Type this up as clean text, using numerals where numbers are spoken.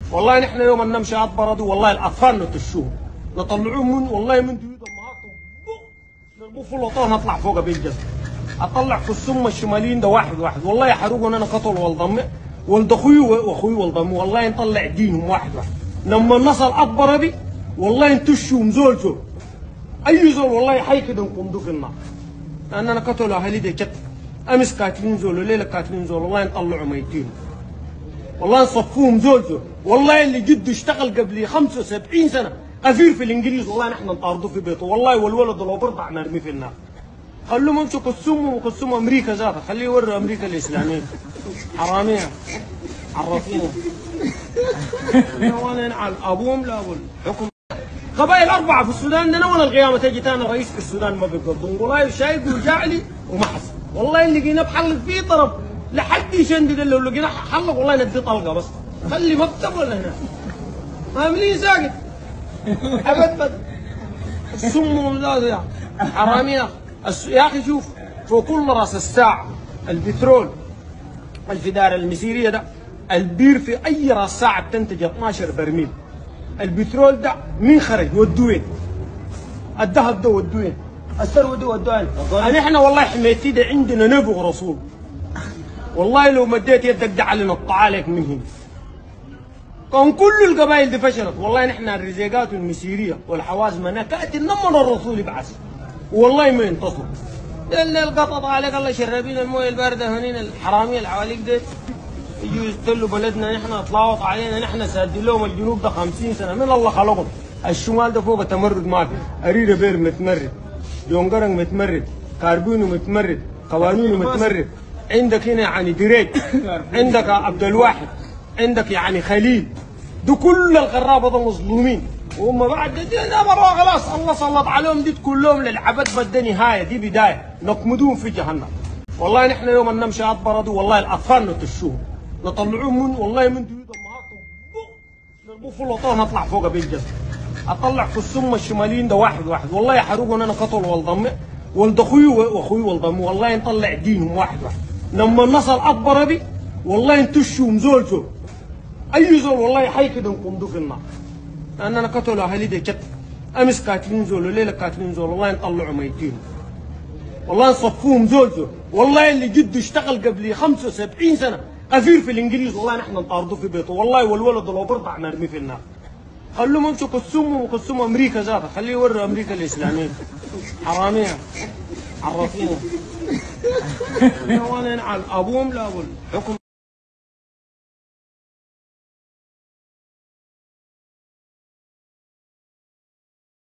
والله نحن يوم ان نمشي على البرد والله الاطفال نتشوهم نطلعوهم من والله من بيوت امهاتهم نرموه في الوطن نطلع فوق بالجسم اطلع في السم الشماليين ده واحد واحد والله يحرقون انا قتل والضم ولد اخوي واخوي والضم والله نطلع دينهم واحد واحد لما نصل اكبر دي والله نتشوهم زول زول اي زول والله حي كده نقوم في النار لان انا قتلوا اهلي دي كت امس قاتلين زول وليله قاتلين زول والله نطلعوا ميتين والله نصفوهم زول زول والله اللي جده اشتغل قبل 75 سنه غفير في الانجليز والله نحن نطاردوه في بيته والله والولد لو برضع نرميه في النار خلوهم يمشوا قسمهم وقسموا امريكا ذاتها خليه يوري امريكا الاسلاميه حراميه عرفوهم وانا على ابوهم لا الحكم قبائل اربعه في السودان ده وانا القيامه تجي ثاني رئيس في السودان ما بيقدم والله شايق وجعلي ومحسن والله اللي لقيناه بحلق فيه طرف لحد يشندد لو لقيناه حلق والله ندي طلقه بس خلي مكتب ولا هنا عاملين ساكت ابد السم لا حراميه يا اخي شوف فوق كل راس الساعه البترول الفدار المسيريه ده البير في اي راس ساعه بتنتج 12 برميل البترول ده مين خرج ودوين الذهب ده ودوين الثروه ده ودوين نحن والله حميتي ده عندنا نبي ورسول والله لو مديت يدك ده على نط عليك من هنا كان كل القبائل دي فشلت والله نحن الرزيقات والمسيريه والحوازم نكات انما الرسول يبعث والله ما ينتصر اللي القطط عليك الله شربين المويه البارده هنين الحراميه العواليق دي يجوا يستلوا بلدنا نحن تلاوط علينا نحن سادين لهم الجنوب ده 50 سنه من الله خلقهم الشمال ده فوق تمرد ما في اريد بير متمرد جونجرن متمرد كاربينو متمرد قوانينه متمرد عندك هنا يعني دريد عندك عبد الواحد عندك يعني خليل دي كل الغرابه ده مظلومين وهم بعد دي مره خلاص الله سلط عليهم دي كلهم للعبد بده نهايه دي بدايه نقمدون في جهنم والله نحن يوم ان نمشي على البرد والله الاطفال نتشوهم نطلعوهم من والله من بيوت امهاتهم نرموه في الوطن نطلع فوق بالجسم اطلع في السم الشماليين ده واحد واحد والله يحرقون انا قتل والضم ولد اخوي واخوي والضم والله نطلع دينهم واحد واحد لما نصل اكبر دي والله نتشوهم زول زول اي زول والله حي كده نقوم في النار لان انا قتلوا اهلي دي كت امس قاتلين زول وليله قاتلين زول والله نطلعوا ميتين والله نصفوهم زول زول والله اللي جده اشتغل قبل 75 سنه غفير في الانجليز والله نحن نطاردوه في بيته والله والولد لو برضع نرميه في النار خلوهم يمشوا قسمهم وقسموا امريكا ذاتها خليه يوري امريكا الاسلاميه حراميه عرفوهم وانا على ابوهم لا الحكم